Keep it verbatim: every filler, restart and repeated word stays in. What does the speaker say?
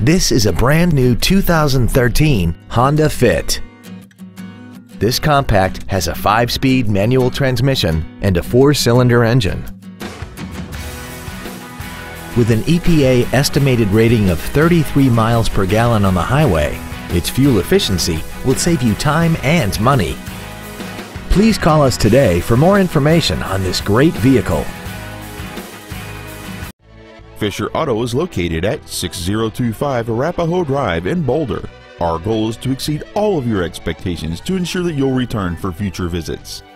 This is a brand new two thousand thirteen Honda Fit. This compact has a five-speed manual transmission and a four-cylinder engine. With an E P A estimated rating of thirty-three miles per gallon on the highway, its fuel efficiency will save you time and money. Please call us today for more information on this great vehicle. Fisher Auto is located at six oh two five Arapahoe Drive in Boulder. Our goal is to exceed all of your expectations to ensure that you'll return for future visits.